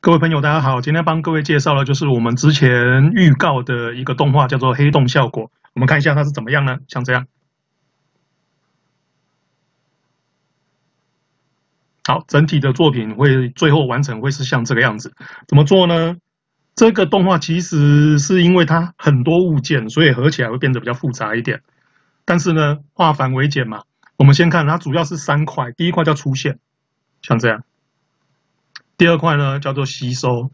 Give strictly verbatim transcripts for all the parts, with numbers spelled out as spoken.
各位朋友，大家好！今天帮各位介绍的就是我们之前预告的一个动画，叫做黑洞效果。我们看一下它是怎么样呢？像这样。好，整体的作品会最后完成会是像这个样子。怎么做呢？这个动画其实是因为它很多物件，所以合起来会变得比较复杂一点。但是呢，化繁为简嘛。我们先看它主要是三块，第一块叫出现，像这样。第二块呢叫做吸收。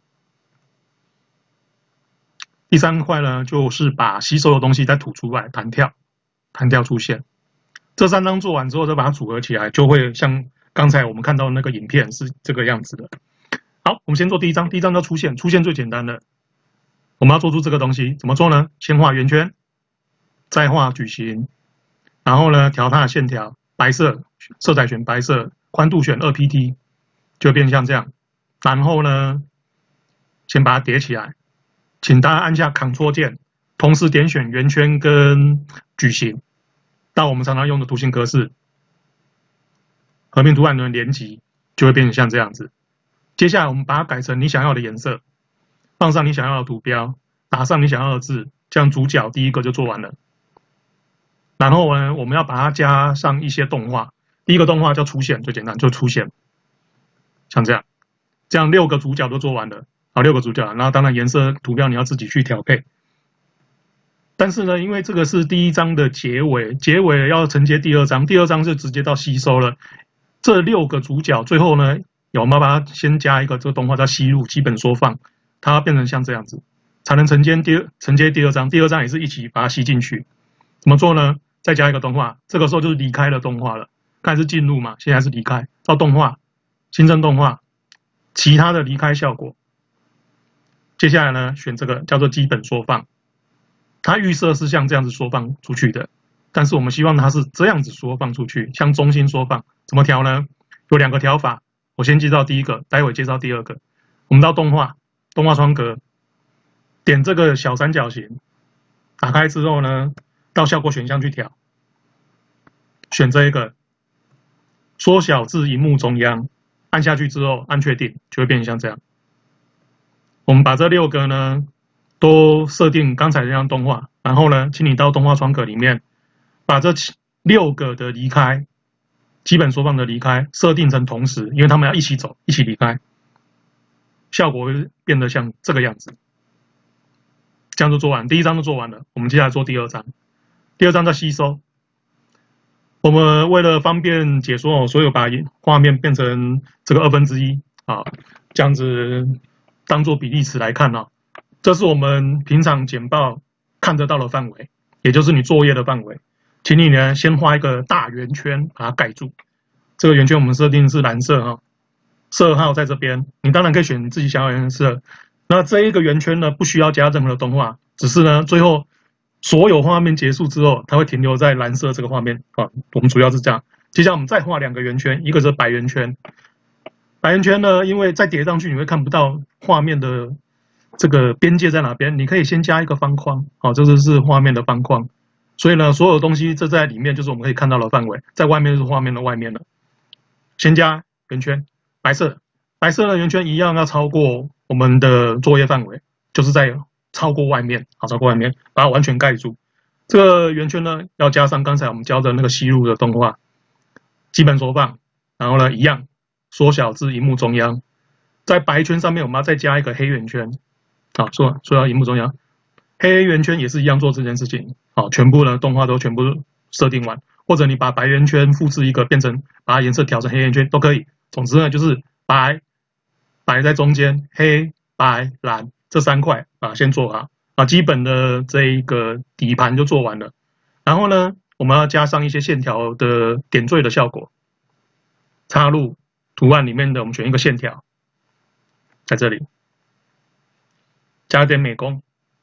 第三块呢，就是把吸收的东西再吐出来，弹跳，弹跳出现。这三张做完之后，再把它组合起来，就会像刚才我们看到的那个影片是这个样子的。好，我们先做第一张，第一张叫出现，出现最简单的，我们要做出这个东西，怎么做呢？先画圆圈，再画矩形，然后呢，调它的线条，白色，色彩选白色，宽度选 二 P T， 就变像这样。然后呢，先把它叠起来。请大家按下 Ctrl 键，同时点选圆圈跟矩形，到我们常常用的图形格式，合并图案的连级就会变成像这样子。接下来我们把它改成你想要的颜色，放上你想要的图标，打上你想要的字，这样主角第一个就做完了。然后呢，我们要把它加上一些动画，第一个动画叫出现，最简单就出现，像这样，这样六个主角都做完了。好，六个主角，然后当然颜色图标你要自己去调配。但是呢，因为这个是第一章的结尾，结尾要承接第二章，第二章就直接到吸收了。这六个主角最后呢，我们要把它先加一个这个动画叫吸入，基本缩放，它要变成像这样子，才能承接第二承接第二章。第二章也是一起把它吸进去。怎么做呢？再加一个动画，这个时候就是离开了动画了。刚才是进入嘛，现在是离开，到动画，新增动画，其他的离开效果。接下来呢，选这个叫做基本缩放，它预设是像这样子缩放出去的，但是我们希望它是这样子缩放出去，像中心缩放，怎么调呢？有两个调法，我先介绍第一个，待会介绍第二个。我们到动画，动画窗格，点这个小三角形，打开之后呢，到效果选项去调，选这一个，缩小至萤幕中央，按下去之后按确定，就会变成像这样。我们把这六个呢都设定刚才这样动画，然后呢，请你到动画窗格里面把这六个的离开，基本缩放的离开设定成同时，因为他们要一起走，一起离开，效果会变得像这个样子。这样就做完，第一章就做完了。我们接下来做第二章，第二章叫吸收。我们为了方便解说哦，所以把画面变成这个二分之一啊，这样子。当做比例尺来看啊，这是我们平常简报看得到的范围，也就是你作业的范围。请你呢先画一个大圆圈，把它盖住。这个圆圈我们设定是蓝色哈，色号在这边。你当然可以选你自己想要的颜色。那这一个圆圈呢，不需要加任何的动画，只是呢最后所有画面结束之后，它会停留在蓝色这个画面啊。我们主要是这样。接下来我们再画两个圆圈，一个是白圆圈。白圆圈呢，因为再叠上去你会看不到画面的这个边界在哪边，你可以先加一个方框，好，这就是画面的方框。所以呢，所有东西这在里面就是我们可以看到的范围，在外面就是画面的外面了。先加圆圈，白色，白色的圆圈一样要超过我们的作业范围，就是在超过外面，好，超过外面，把它完全盖住。这个圆圈呢，要加上刚才我们教的那个吸入的动画，基本缩放，然后呢一样。缩小至萤幕中央，在白圈上面我们要再加一个黑圆圈，好，缩缩到萤幕中央，黑圆圈也是一样做这件事情，好，全部呢动画都全部设定完，或者你把白圆圈复制一个，变成把它颜色调成黑圆圈都可以。总之呢，就是白白在中间，黑白蓝这三块啊，先做好啊，基本的这一个底盘就做完了。然后呢，我们要加上一些线条的点缀的效果，插入。图案里面的我们选一个线条，在这里加一点美工，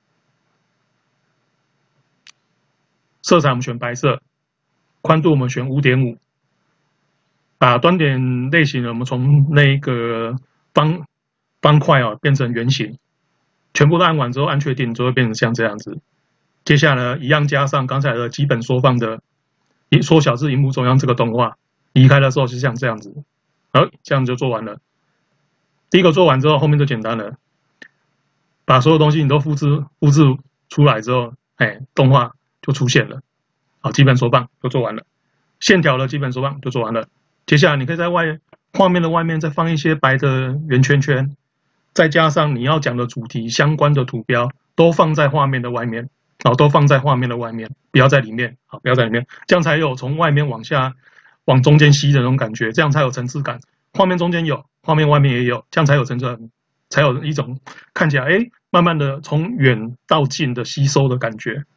色彩我们选白色，宽度我们选 五点五， 把端点类型我们从那个方方块啊变成圆形，全部都按完之后按确定，就会变成像这样子。接下来呢，一样加上刚才的基本缩放的缩小至萤幕中央这个动画，离开的时候是像这样子。好，这样就做完了。 第一个做完之后，后面就简单了，把所有东西你都复制复制出来之后，哎，动画就出现了。好，基本手棒就做完了，线条的基本手棒就做完了。接下来你可以在外画面的外面再放一些白的圆圈圈，再加上你要讲的主题相关的图标，都放在画面的外面。好，都放在画面的外面，不要在里面。好，不要在里面，这样才有从外面往下、往中间吸的那种感觉，这样才有层次感。画面中间有，画面外面也有，这样才有层次感，才有一种看起来哎，慢慢的从远到近的吸收的感觉。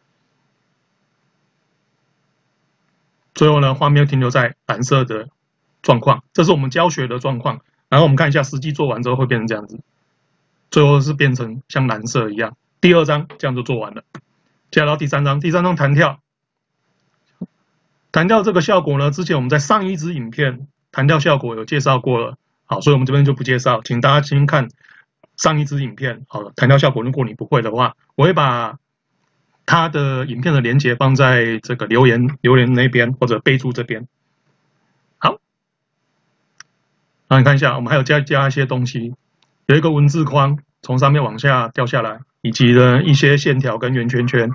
最后呢，画面停留在蓝色的状况，这是我们教学的状况。然后我们看一下实际做完之后会变成这样子，最后是变成像蓝色一样。第二张这样就做完了。接下来到第三张，第三张弹跳，弹跳这个效果呢，之前我们在上一支影片弹跳效果有介绍过了，好，所以我们这边就不介绍，请大家先看上一支影片。好，弹跳效果，如果你不会的话，我会把它的影片的连结放在这个留言留言那边或者备注这边。好，那你看一下，我们还有加加一些东西，有一个文字框从上面往下掉下来。以及呢一些线条跟圆圈圈，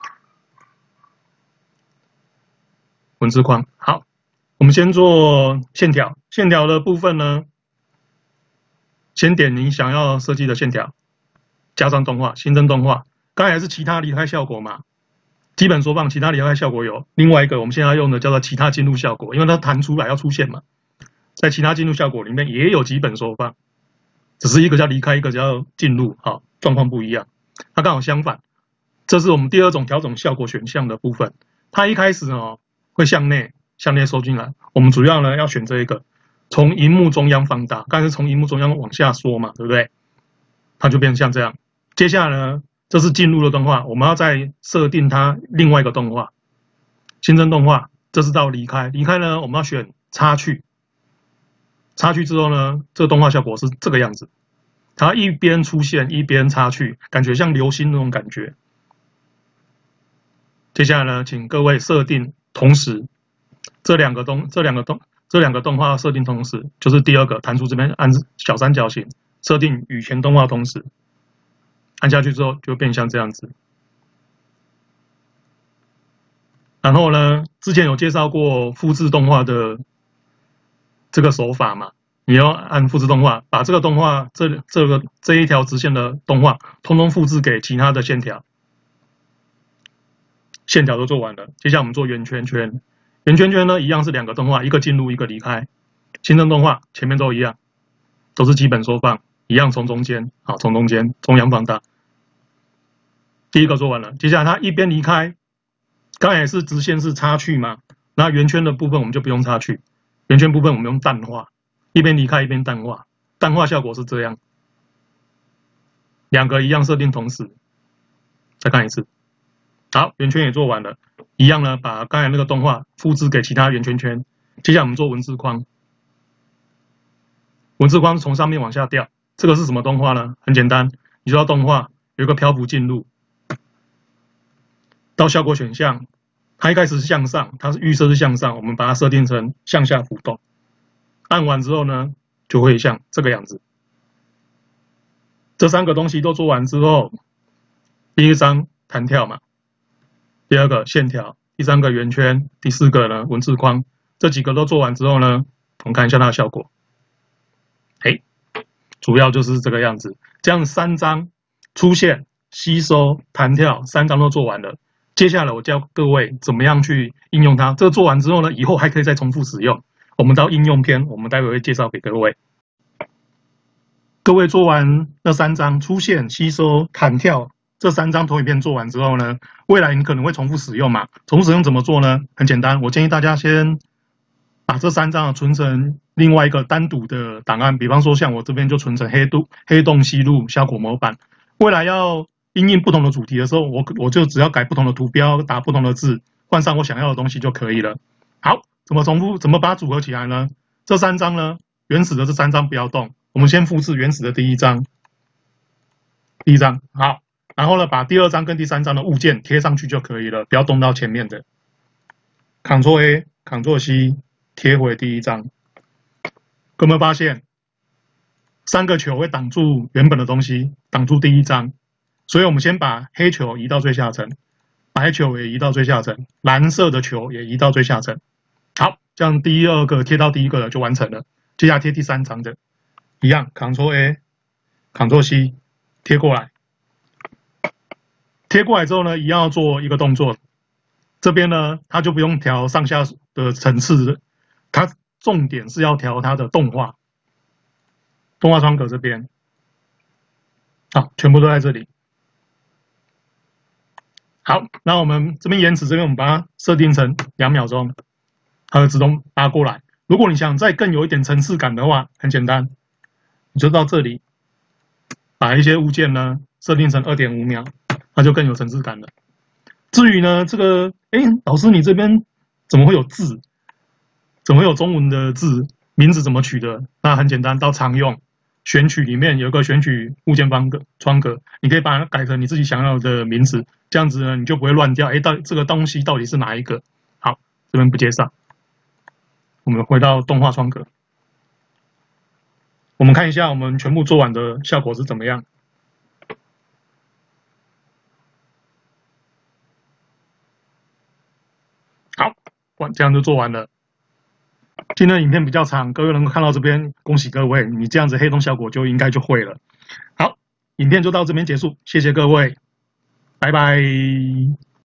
文字框。好，我们先做线条。线条的部分呢，先点你想要设计的线条，加上动画，新增动画。刚才是其他离开效果嘛，基本缩放其他离开效果有另外一个我们现在用的叫做其他进入效果，因为它弹出来要出现嘛，在其他进入效果里面也有基本缩放，只是一个叫离开，一个叫进入，好，状况不一样。它刚好相反，这是我们第二种调整效果选项的部分。它一开始哦会向内向内收进来，我们主要呢要选这一个，从荧幕中央放大，刚才是从荧幕中央往下缩嘛，对不对？它就变成像这样。接下来呢，这是进入的动画，我们要再设定它另外一个动画，新增动画，这是到离开。离开呢，我们要选插去，插去之后呢，这个动画效果是这个样子。它一边出现一边插去，感觉像流星那种感觉。接下来呢，请各位设定同时，这两个动这两个动这两个动画设定同时，就是第二个弹出这边按小三角形设定与前动画同时，按下去之后就变像这样子。然后呢，之前有介绍过复制动画的这个手法嘛。你要按复制动画，把这个动画这这个这一条直线的动画，通通复制给其他的线条，线条都做完了。接下来我们做圆圈圈，圆圈圈呢一样是两个动画，一个进入，一个离开。新增动画前面都一样，都是基本缩放，一样从中间，好，从中间中央放大。第一个做完了，接下来它一边离开，刚才也是直线是插去嘛，那圆圈的部分我们就不用插去，圆圈部分我们用淡化。一边离开一边淡化，淡化效果是这样，两个一样设定同时，再看一次。好，圆圈也做完了，一样呢，把刚才那个动画复制给其他圆圈圈。接下来我们做文字框，文字框从上面往下掉，这个是什么动画呢？很简单，你知道动画有一个漂浮进入，到效果选项，它一开始是向上，它是预设是向上，我们把它设定成向下浮动。按完之后呢，就会像这个样子。这三个东西都做完之后，第一张弹跳嘛，第二个线条，第三个圆圈，第四个呢文字框，这几个都做完之后呢，我们看一下它的效果。哎，主要就是这个样子。这样三张出现、吸收、弹跳，三张都做完了。接下来我教各位怎么样去应用它。这个做完之后呢，以后还可以再重复使用。我们到应用篇，我们待会会介绍给各位。各位做完那三张出现、吸收、弹跳这三张投影片做完之后呢，未来你可能会重复使用嘛？重复使用怎么做呢？很简单，我建议大家先把这三张存成另外一个单独的档案，比方说像我这边就存成黑洞黑洞吸入效果模板。未来要因应不同的主题的时候，我我就只要改不同的图标，打不同的字，换上我想要的东西就可以了。好。怎么重复？怎么把它组合起来呢？这三张呢，原始的这三张不要动，我们先复制原始的第一张，第一张好，然后呢，把第二张跟第三张的物件贴上去就可以了，不要动到前面的。Ctrl A，Ctrl C， 贴回第一张。有没有发现？ 三个球会挡住原本的东西，挡住第一张，所以我们先把黑球移到最下层，白球也移到最下层，蓝色的球也移到最下层。好，这样第二个贴到第一个的就完成了。接下来贴第三张的，一样 ，Ctrl A，Ctrl C， 贴过来。贴过来之后呢，一样要做一个动作。这边呢，它就不用调上下的层次，它重点是要调它的动画。动画窗格这边，好，全部都在这里。好，那我们这边延迟这边，我们把它设定成两秒钟，它会自动拉过来。如果你想再更有一点层次感的话，很简单，你就到这里，把一些物件呢设定成 二点五秒，那就更有层次感了。至于呢，这个，哎，老师你这边怎么会有字？怎么会有中文的字？名字怎么取的？那很简单，到常用选取里面有一个选取物件方格窗格，你可以把它改成你自己想要的名字，这样子呢，你就不会乱掉。哎，到这个东西到底是哪一个？好，这边不介绍。我们回到动画窗格，我们看一下我们全部做完的效果是怎么样。好，这样就做完了。今天的影片比较长，各位能够看到这边，恭喜各位，你这样子黑洞效果就应该就会了。好，影片就到这边结束，谢谢各位，拜拜。